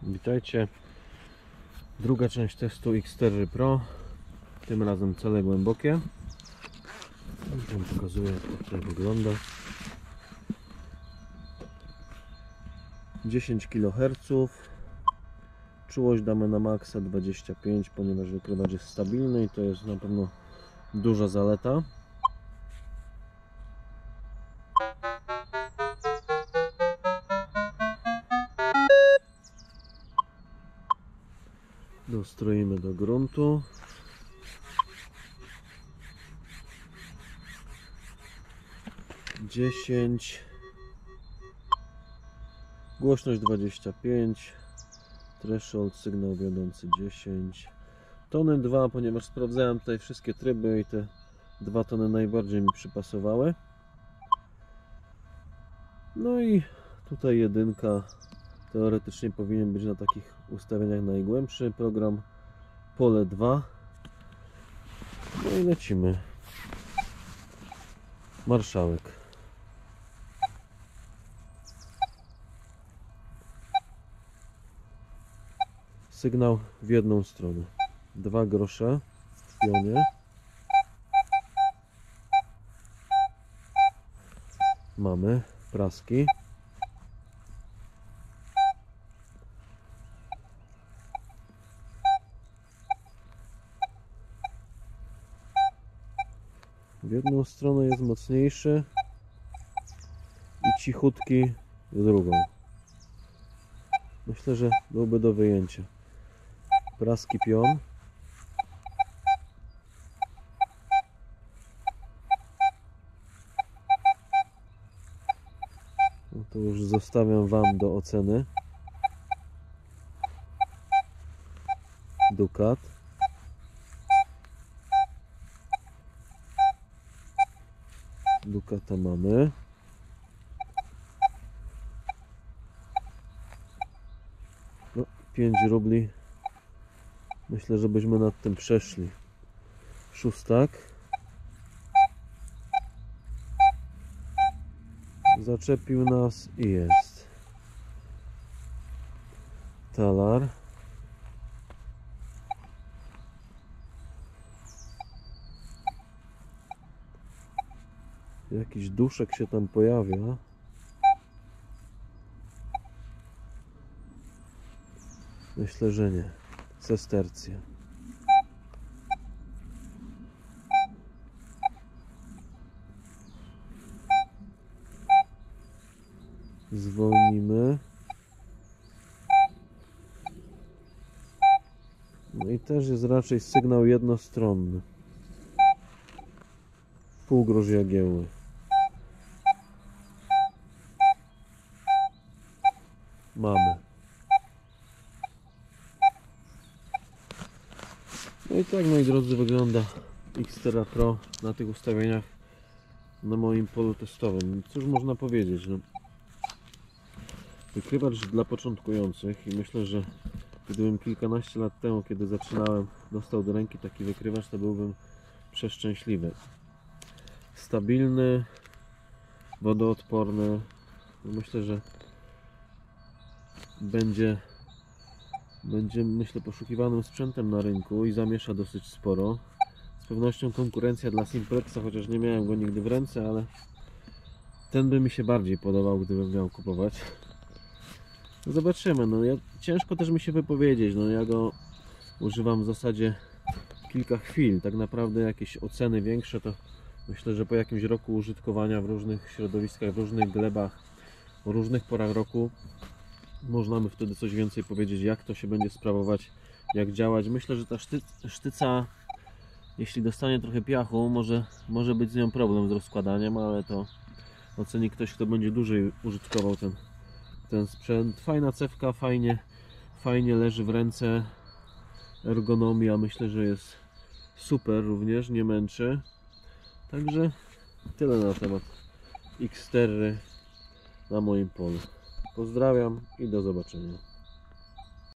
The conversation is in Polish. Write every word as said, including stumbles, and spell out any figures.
Witajcie. Druga część testu Xterra Pro. Tym razem cele głębokie. I wam pokazuję, jak to tutaj wygląda. dziesięć kiloherców. Czułość damy na maksa dwadzieścia pięć, ponieważ wykrywacz jest stabilny i to jest na pewno duża zaleta. Dostroimy do gruntu. dziesięć. Głośność dwadzieścia pięć. Threshold, sygnał wiodący dziesięć. Tony dwa, ponieważ sprawdzałem tutaj wszystkie tryby i te dwa tony najbardziej mi przypasowały. No i tutaj jedynka. Teoretycznie powinien być na takich ustawieniach najgłębszy. Program pole dwa. No i lecimy. Marszałek. Sygnał w jedną stronę. Dwa grosze w pionie. Mamy praski. W jedną stronę jest mocniejszy i cichutki w drugą. Myślę, że byłby do wyjęcia. Praski pion. No to już zostawiam wam do oceny. Dukat. Dukata mamy. No, pięć rubli. Myślę, że byśmy nad tym przeszli. Szóstak. Zaczepił nas i jest. Talar. Jakiś duszek się tam pojawia. Myślę, że nie. Sestercja. Zwolnimy. No i też jest raczej sygnał jednostronny. Półgrosz jagiełły. Mamy. No i tak, moi drodzy, wygląda Xterra Pro na tych ustawieniach na moim polu testowym. Cóż można powiedzieć? No, wykrywacz dla początkujących i myślę, że gdybym kilkanaście lat temu, kiedy zaczynałem, dostał do ręki taki wykrywacz, to byłbym przeszczęśliwy. Stabilny, wodoodporny. Myślę, że będzie będzie myślę poszukiwanym sprzętem na rynku i zamiesza dosyć sporo. Z pewnością konkurencja dla Simplexa, chociaż nie miałem go nigdy w ręce, ale ten by mi się bardziej podobał, gdybym miał kupować. No zobaczymy. No ja, ciężko też mi się wypowiedzieć. No ja go używam w zasadzie kilka chwil. Tak naprawdę jakieś oceny większe to myślę, że po jakimś roku użytkowania w różnych środowiskach, w różnych glebach, o różnych porach roku można by wtedy coś więcej powiedzieć, jak to się będzie sprawować, jak działać. Myślę, że ta szty, sztyca, jeśli dostanie trochę piachu, może, może być z nią problem z rozkładaniem, ale to oceni ktoś, kto będzie dłużej użytkował ten, ten sprzęt. Fajna cewka, fajnie, fajnie leży w ręce. Ergonomia myślę, że jest super również, nie męczy. Także tyle na temat Xterry na moim polu. Pozdrawiam i do zobaczenia.